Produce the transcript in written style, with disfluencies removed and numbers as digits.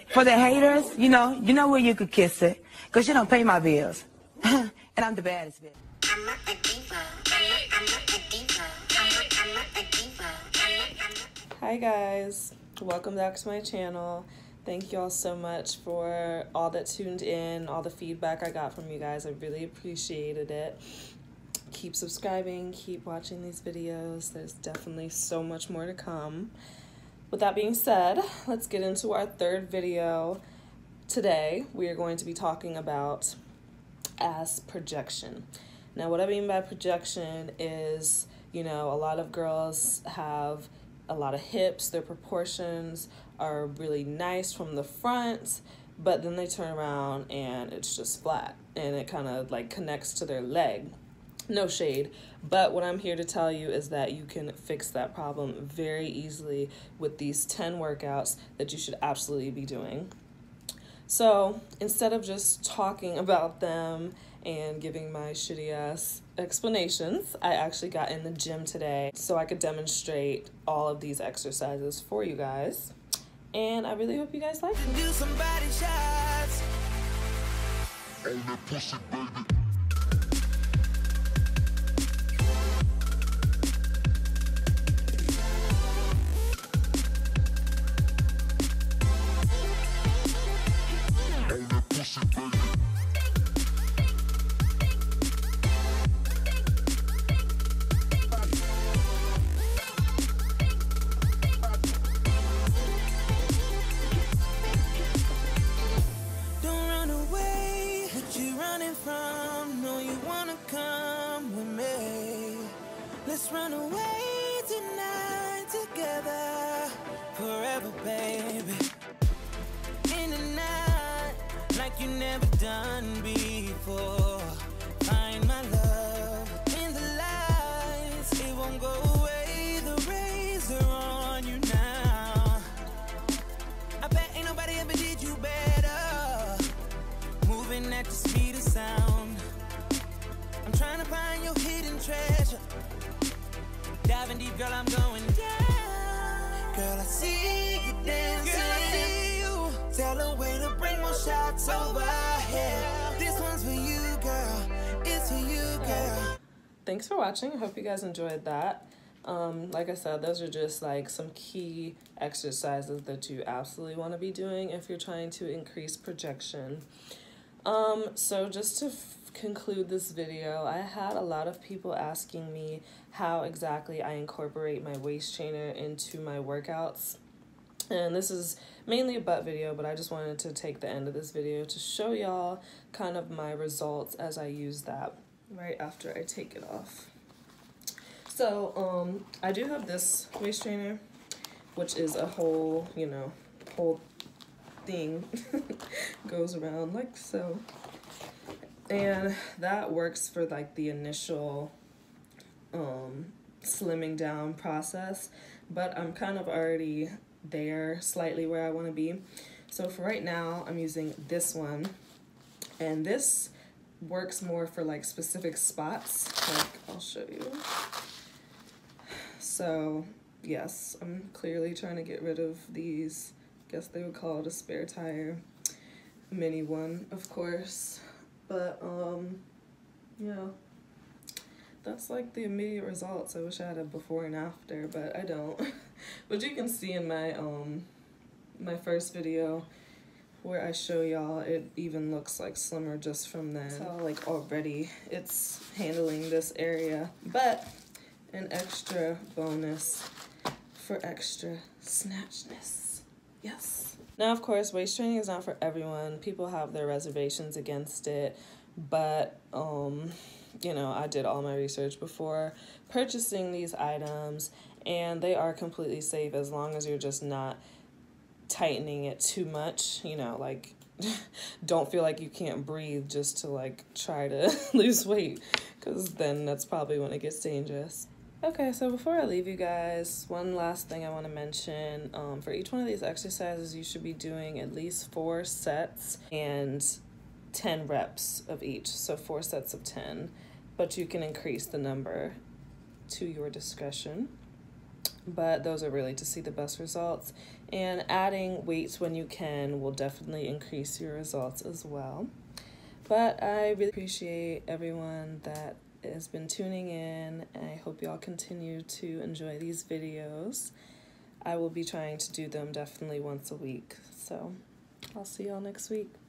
For the haters, you know where you could kiss it, because you don't pay my bills. And I'm the baddest bitch. I'm a diva. I'm a diva. I'm a diva. Hi guys, welcome back to my channel. Thank you all so much for all that tuned in, all the feedback I got from you guys. I really appreciated it. Keep subscribing, keep watching these videos. There's definitely so much more to come. With that being said, let's get into our third video. Today, we are going to be talking about ass projection. Now, what I mean by projection is, a lot of girls have a lot of hips, their proportions are really nice from the front, but then they turn around and it's just flat and it kind of like connects to their leg. No shade, but what I'm here to tell you is that you can fix that problem very easily with these 10 workouts that you should absolutely be doing. So instead of just talking about them and giving my shitty ass explanations, I actually got in the gym today so I could demonstrate all of these exercises for you guys. And I really hope you guys like them. Do some body shots. On the pussy, baby. Let's run away tonight together, forever, baby. In the night, like you never done before. Find my love in the lights, it won't go away. The rays are on you now. I bet ain't nobody ever did you better. Moving at the speed of sound. I'm trying to find your hidden treasure. Diving deep, girl, I'm going down. Girl, I see you dancing. Girl, I see you. Tell her way to bring more shots over here. This one's for you, girl. It's for you, girl. Thanks for watching. I hope you guys enjoyed that. Like I said, those are just like some key exercises that you absolutely want to be doing if you're trying to increase projection. So just to conclude this video, I had a lot of people asking me how exactly I incorporate my waist trainer into my workouts. And this is mainly a butt video, but I just wanted to take the end of this video to show y'all kind of my results as I use that right after I take it off. So, I do have this waist trainer, which is a whole, whole thing goes around like so. And that works for like the initial slimming down process, but I'm kind of already there slightly where I want to be. So for right now, I'm using this one, and this works more for like specific spots. Like, I'll show you. So yes, I'm clearly trying to get rid of these, I guess they would call it a spare tire, mini one, of course. But, yeah, that's like the immediate results. I wish I had a before and after, but I don't. But you can see in my, my first video where I show y'all, it even looks like slimmer just from then. So like already it's handling this area, but an extra bonus for extra snatchness. Yes. Now, of course, waist training is not for everyone. People have their reservations against it, but, I did all my research before purchasing these items, and they are completely safe as long as you're just not tightening it too much, like, don't feel like you can't breathe just to, like, try to lose weight, because then that's probably when it gets dangerous. Okay, so before I leave you guys, one last thing I want to mention. For each one of these exercises, you should be doing at least 4 sets and 10 reps of each. So 4 sets of 10, but you can increase the number to your discretion. But those are really to see the best results. And adding weights when you can will definitely increase your results as well. But I really appreciate everyone that has been tuning in. I hope y'all continue to enjoy these videos. I will be trying to do them definitely once a week. So I'll see y'all next week.